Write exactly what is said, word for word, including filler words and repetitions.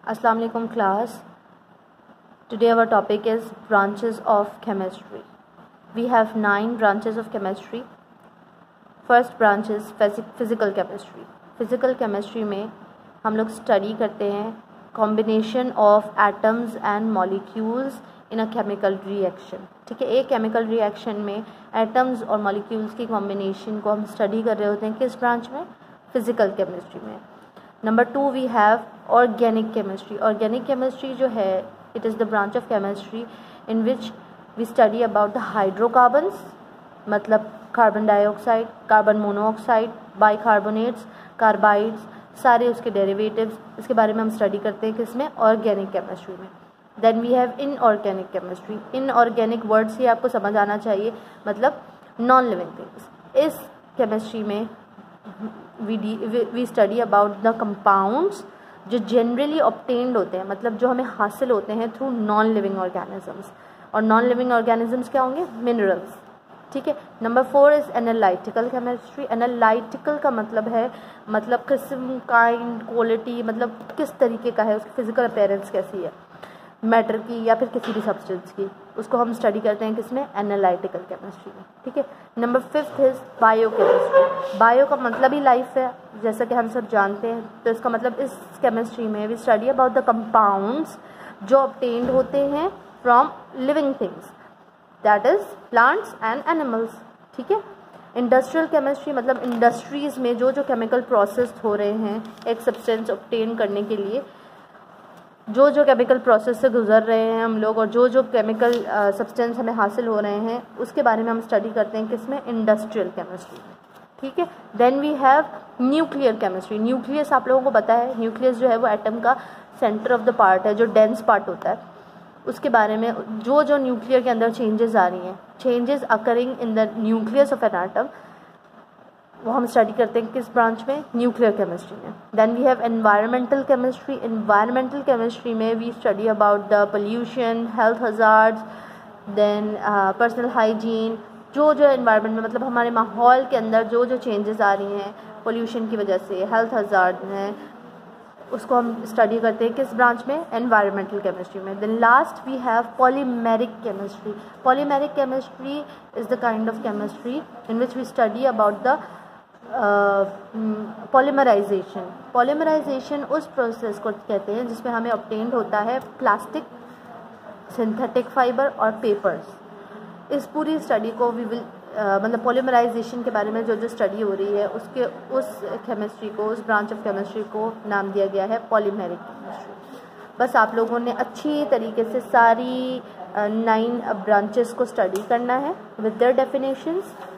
Assalamu alaikum class. Today our topic is branches of chemistry. We have nine branches of chemistry. First branch is physical chemistry. Physical chemistry में हम लोग study करते हैं combination of atoms and molecules in a chemical reaction. ठीक है, एक chemical reaction में atoms और molecules की combination को हम study कर रहे होते हैं किस branch में? Physical chemistry में. Number two we have organic chemistry. Organic chemistry जो है it is the branch of chemistry in which we study about the hydrocarbons, मतलब carbon dioxide, carbon monoxide, bicarbonates, carbides, सारे उसके डेरिवेटिव्स, इसके बारे में हम स्टडी करते हैं किसमें? ऑर्गेनिक केमिस्ट्री में. Then we have inorganic chemistry. Inorganic word से आपको समझ आना चाहिए, मतलब नॉन लिविंग थिंग्स. इस केमिस्ट्री में we we study about the compounds जो जनरली ऑब्टेन्ड होते हैं, मतलब जो हमें हासिल होते हैं थ्रू नॉन लिविंग ऑर्गेनिजम्स. और नॉन लिविंग ऑर्गेनिजम्स क्या होंगे? मिनरल्स. ठीक है. Number four is analytical chemistry. Analytical का मतलब है मतलब किस्म, काइंड, क्वालिटी, मतलब किस तरीके का है, उसकी फिजिकल अपीयरेंस कैसी है, मैटर की या फिर किसी भी सब्सटेंस की, उसको हम स्टडी करते हैं किसमें? एनालिटिकल केमिस्ट्री में. ठीक है. Number fifth is biochemistry. Bio का मतलब ही लाइफ है, जैसा कि हम सब जानते हैं. तो इसका मतलब इस केमिस्ट्री में we study about the compounds जो ऑब्टेन्ड होते हैं from living things, that is plants and animals. ठीक है. इंडस्ट्रियल केमिस्ट्री मतलब इंडस्ट्रीज़ में जो जो केमिकल प्रोसेस हो रहे हैं एक सब्सटेंस ऑब्टेन करने के लिए, जो जो केमिकल प्रोसेस से गुजर रहे हैं हम लोग और जो जो केमिकल सब्सटेंस हमें हासिल हो रहे हैं उसके बारे में हम स्टडी करते हैं किसमें? इंडस्ट्रियल केमिस्ट्री में. ठीक है. Then we have nuclear chemistry. Nucleus आप लोगों को पता है, न्यूक्लियस जो है वो एटम का सेंटर ऑफ द पार्ट है, जो डेंस पार्ट होता है. उसके बारे में जो जो न्यूक्लियर के अंदर चेंजेस आ रही हैं, changes occurring in the nucleus of an atom, वो हम स्टडी करते हैं किस ब्रांच में? न्यूक्लियर केमिस्ट्री में. Then we have environmental chemistry. Environmental chemistry में we study about the pollution, health hazards, then personal hygiene. जो जो एनवायरनमेंट में मतलब हमारे माहौल के अंदर जो जो चेंजेस आ रही हैं पोल्यूशन की वजह से, हेल्थ हजार्ड हैं, उसको हम स्टडी करते हैं किस ब्रांच में? एनवायरमेंटल केमिस्ट्री में. Then last we have polymeric chemistry. Polymeric chemistry is the kind of chemistry in which we study about the polymerization. Polymerization उस प्रोसेस को कहते हैं जिसमें हमें ऑब्टेन्ड होता है प्लास्टिक, सिंथेटिक फाइबर और पेपर्स. इस पूरी स्टडी को वी विल मतलब पॉलीमराइजेशन के बारे में जो जो स्टडी हो रही है उसके उस केमिस्ट्री को, उस ब्रांच ऑफ केमिस्ट्री को नाम दिया गया है पॉलीमेरिक केमिस्ट्री. बस आप लोगों ने अच्छी तरीके से सारी नाइन ब्रांचेस को स्टडी करना है विद देयर डेफिनेशंस.